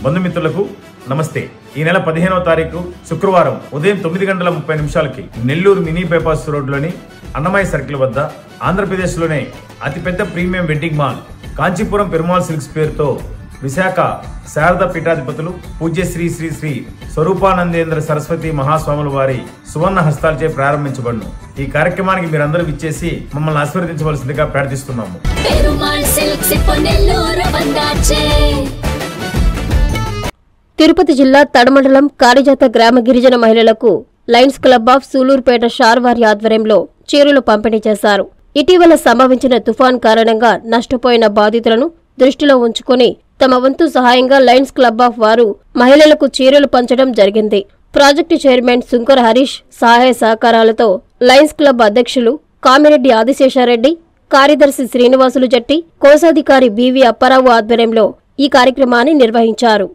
బంధుమిత్రులకు నమస్తే. ఈ నెల 15వ తారీఖు శుక్రవారం ఉదయం 9:30 నెల్లూరు మినీ బైపాస్ రోడ్లోని అన్నమయ్య సర్కిల్ వద్ద ఆంధ్రప్రదేశ్లోనే అతిపెద్ద premium wedding mall Kanchipuram Perumal silks పేరుతో విశాఖ శారద పీఠాధిపతులు పూజ్య శ్రీ శ్రీ శ్రీ స్వరూపానందేంద్ర సరస్వతి మహాస్వాముల వారి సువర్ణ హస్తాలచే ప్రారంభించబడును. ఈ కార్యక్రమానికి మీరందరూ విచ్చేసి మమ్మల్ని ఆశీర్వదించవలసిందిగా ప్రార్థిస్తున్నాము. తిరుపతి జిల్లా తడమండలం కారిజాత గ్రామ గిరిజన మహిళలకు lions club of Sullurpeta SHAR వారి ఆధ్వర్యంలో చీరలు పంపిణీ చేశారు. ఇటీవల సంభవించిన తుఫాన్ కారణంగా నష్టపోయిన బాధితులను దృష్టిలో ఉంచుకుని తమ వంతు సహాయంగా లయన్స్ క్లబ్ ఆఫ్ వారు మహిళలకు చీరలు పంచడం జరిగింది. ప్రాజెక్టు చైర్మన్ సుంకర హరీష్ సహాయ సహకారాలతో లయన్స్ క్లబ్ అధ్యక్షులు కామిరెడ్డి ఆదిశేషారెడ్డి, కార్యదర్శి శ్రీనివాసులు జట్టి, కోశాధికారి బివి అప్పారావు ఆధ్వర్యంలో ఈ కార్యక్రమాన్ని నిర్వహించారు.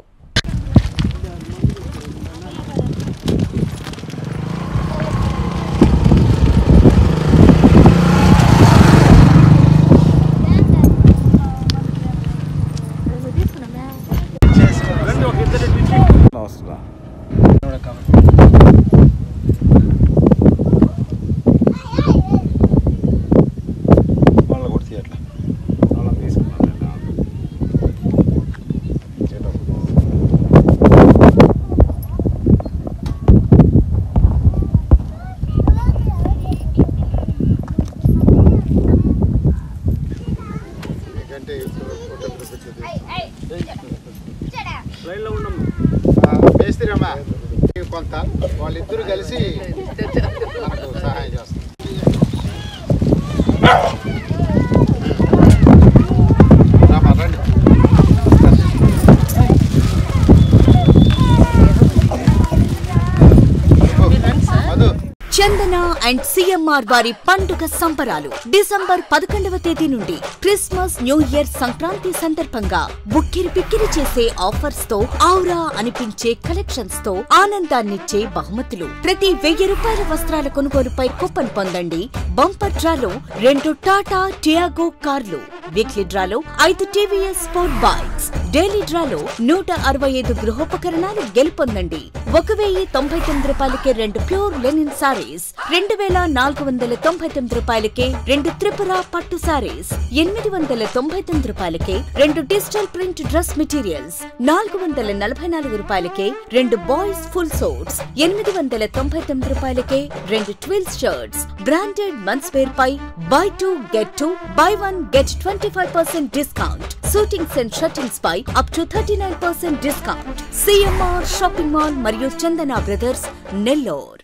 మేస్త్రమ్మా కొంత వాళ్ళిద్దరూ కలిసి మనకు సహాయం చేస్తారు. చందన అండ్ సిఎంఆర్ వారి పండుగ సంబరాలు డిసెంబర్ 11వ తేదీ నుండి క్రిస్మస్, న్యూ ఇయర్, సంక్రాంతి సందర్భంగా బుక్కిరి పిక్కిరి చేసే ఆఫర్స్ తో ఔరా అనిపించే కలెక్షన్స్ తో ఆనందాన్నిచ్చే బహుమతులు. ప్రతి 1000 రూపాయల వస్త్రాల కొనుగోలుపై కూపన్ పొందండి. బంపర్ డ్రాలో 2 టాటా టియాగో కార్లు, వీక్లీ డ్రాలో 5 టీవీఎస్ స్పోర్ట్ బైక్స్, డైలీ డ్రాలో 165 గృహోపకరణాలు గెలుపొందండి. 1099 రూపాయలకే 2 ప్యూర్ లెనిన్ సారీస్, 2499 రూపాయలకే 2 త్రిపుర పట్టు సారీస్, 899 రూపాయలకే 2 డిజిటల్ ప్రింట్ డ్రెస్ మెటీరియల్స్, 444 రూపాయలకే 2 బాయ్స్ ఫుల్ సోట్స్, 899 రూపాయలకే 2 twills shirts. Branded mens wear పై buy 2 get 2, buy 1 get 25% discount. Suitings and shirtings పై up to 39% discount. CMR shopping mall మరియు చందన బ్రదర్స్, నెల్లూరు.